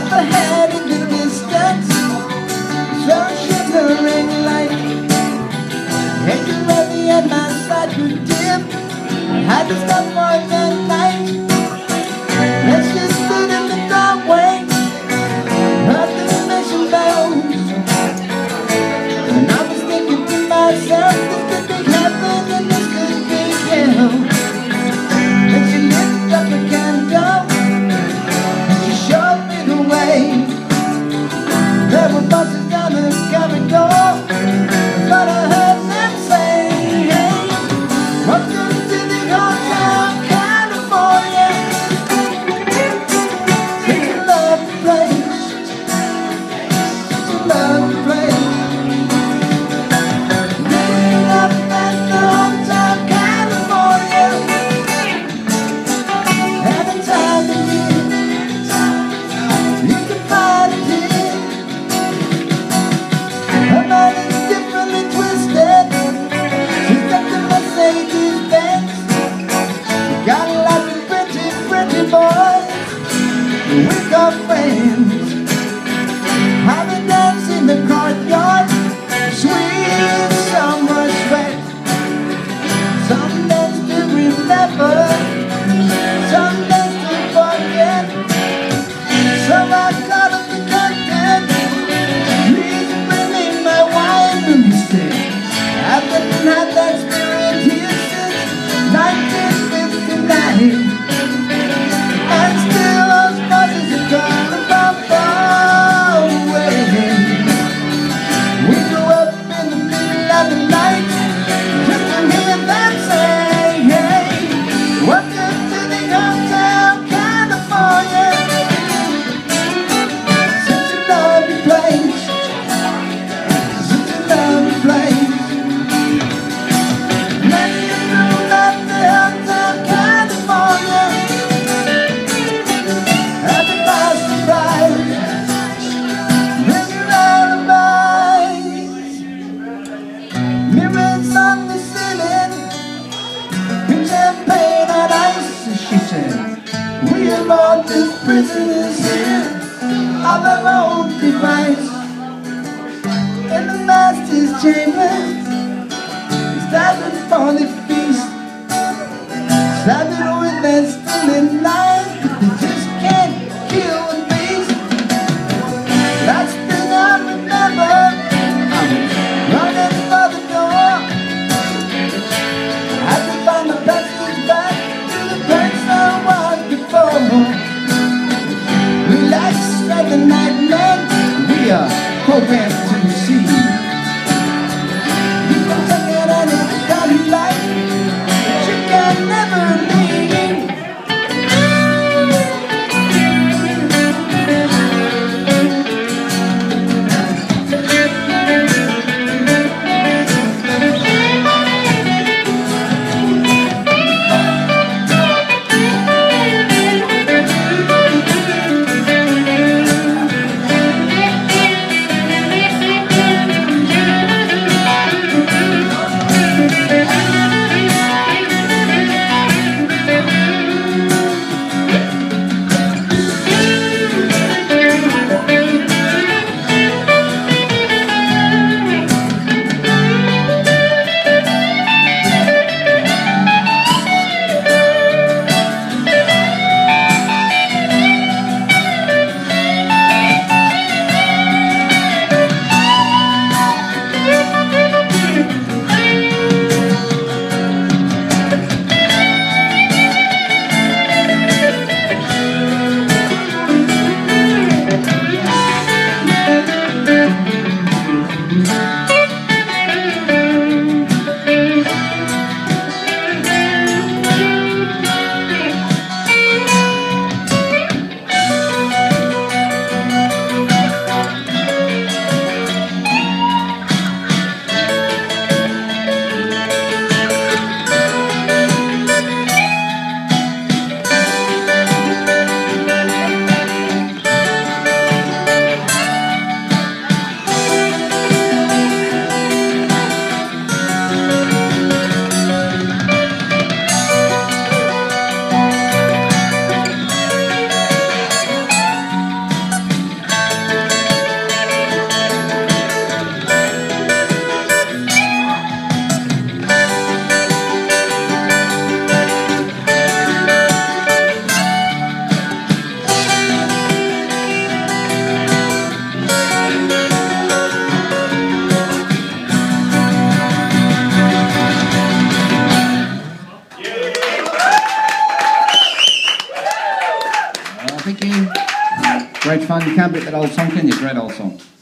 up ahead into the distance, saw a shimmering light. Hanging ready and my sight grew dim. I had to stop for the night. Let's just stood in the doorway, heard the mission bells, and I was thinking to myself, this could be heaven and this could be hell. Then she lit up a candle and she showed me the way. There were buses down the corridor, but I heard them say, hey, welcome to the Hotel California. Such a lovely place, such a lovely place. Living up at the Hotel California, every time of year, you can find it here. Her mind is differently twisted. She's got the Mercedes Benz. Got a lot of pretty, pretty boys we got friends. Have a dance in the courtyard, sweet summer sweat. Some dance to remember, some dance to forget. So I got up the curtain, please bring me my wine and stick. I've been had that spirit here since 1959, and still those buses are coming from far away. We grew up in the middle of the night just to hear them say, hey, welcome to the Hotel California. Such a lovely place, such a lovely place. Many a room at the Hotel California. Happy by surprise, bring your alibis. Mirrors on the ceiling, pink champagne and ice, she said. We are all just prisoners here of our own device. In the master's chamber, standing for the feast, standing with their still in line, but they just can't kill the beast. Last thing I remember, I was running for the door. I had to find the passage back to the place I was before. Relax like the night men, we are programmed to see. Great fun. You can't beat that old song, can you? Great old song.